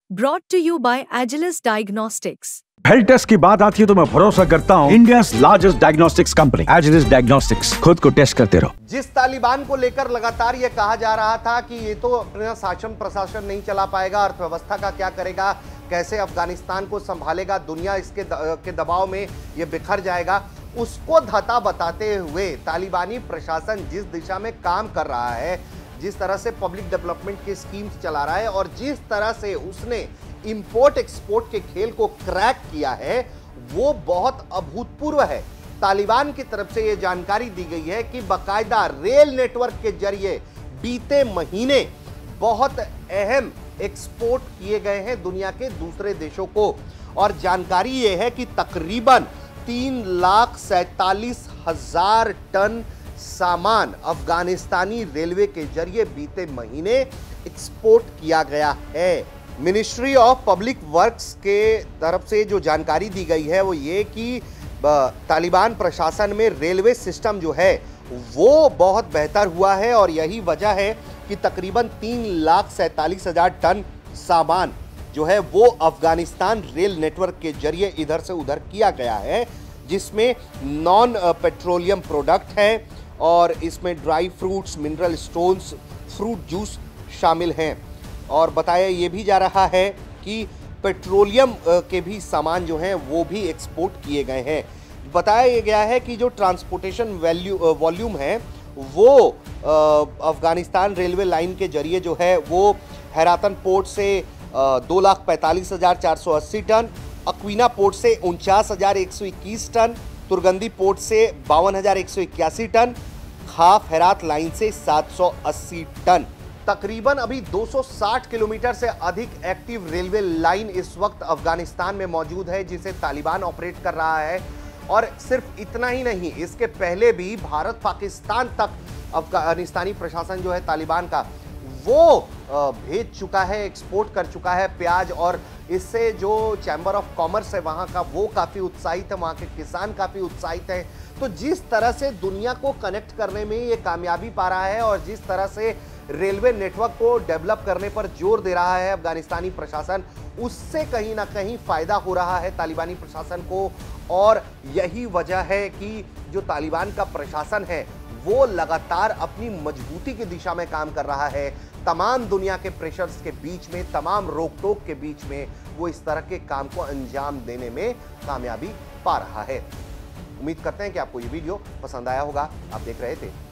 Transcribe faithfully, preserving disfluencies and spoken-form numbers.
Brought to you by Agilus Diagnostics. Health test की बात आती है तो मैं भरोसा करता हूँ India largest diagnostics company Agilus diagnostics. खुद को टेस्ट करते रहो। जिस तालिबान को लेकर लगातार ये कहा जा रहा था कि ये तो अपना शासन प्रशासन नहीं चला पाएगा, अर्थव्यवस्था का क्या करेगा, कैसे अफगानिस्तान को संभालेगा, दुनिया इसके द, के दबाव में ये बिखर जाएगा, उसको धता बताते हुए तालिबानी प्रशासन जिस दिशा में काम कर रहा है, जिस तरह से पब्लिक डेवलपमेंट की स्कीम्स चला रहा है और जिस तरह से उसने इंपोर्ट एक्सपोर्ट के खेल को क्रैक किया है, वो बहुत अभूतपूर्व है। तालिबान की तरफ से यह जानकारी दी गई है कि बकायदा रेल नेटवर्क के जरिए बीते महीने बहुत अहम एक्सपोर्ट किए गए हैं दुनिया के दूसरे देशों को, और जानकारी यह है कि तकरीबन तीन लाख सैतालीस हजार टन सामान अफगानिस्तानी रेलवे के जरिए बीते महीने एक्सपोर्ट किया गया है। मिनिस्ट्री ऑफ पब्लिक वर्क्स के तरफ से जो जानकारी दी गई है वो ये कि तालिबान प्रशासन में रेलवे सिस्टम जो है वो बहुत बेहतर हुआ है और यही वजह है कि तकरीबन तीन लाख सैतालीस हजार टन सामान जो है वो अफगानिस्तान रेल नेटवर्क के जरिए इधर से उधर किया गया है, जिसमें नॉन पेट्रोलियम प्रोडक्ट है और इसमें dry fruits, mineral stones, fruit juice शामिल हैं। और बताया ये भी जा रहा है कि पेट्रोलियम के भी सामान जो हैं वो भी एक्सपोर्ट किए गए हैं। बताया गया है कि जो ट्रांसपोर्टेशन वैल्यू वॉल्यूम है वो अफगानिस्तान रेलवे लाइन के जरिए जो है वो हैरातन पोर्ट से दो लाख पैंतालीस हजार चार सौ अस्सी टन, अक्वीना पोर्ट से उनचास हजार एक सौ इक्कीस टन, तुर्गंदी पोर्ट से बावन हजार एक सौ इक्यासी टन, खाफ हेरात लाइन से सात सौ अस्सी टन। तकरीबन अभी दो सौ साठ किलोमीटर से अधिक एक्टिव रेलवे लाइन इस वक्त अफगानिस्तान में मौजूद है जिसे तालिबान ऑपरेट कर रहा है। और सिर्फ इतना ही नहीं, इसके पहले भी भारत पाकिस्तान तक अफगानिस्तानी प्रशासन जो है तालिबान का वो भेज चुका है, एक्सपोर्ट कर चुका है प्याज, और इससे जो चैम्बर ऑफ कॉमर्स है वहाँ का वो काफ़ी उत्साहित है, वहाँ के किसान काफ़ी उत्साहित हैं। तो जिस तरह से दुनिया को कनेक्ट करने में ये कामयाबी पा रहा है और जिस तरह से रेलवे नेटवर्क को डेवलप करने पर जोर दे रहा है अफगानिस्तानी प्रशासन, उससे कहीं ना कहीं फ़ायदा हो रहा है तालिबानी प्रशासन को। और यही वजह है कि जो तालिबान का प्रशासन है वो लगातार अपनी मजबूती की दिशा में काम कर रहा है। तमाम दुनिया के प्रेशर्स के बीच में, तमाम रोक टोक के बीच में वो इस तरह के काम को अंजाम देने में कामयाबी पा रहा है। उम्मीद करते हैं कि आपको ये वीडियो पसंद आया होगा। आप देख रहे थे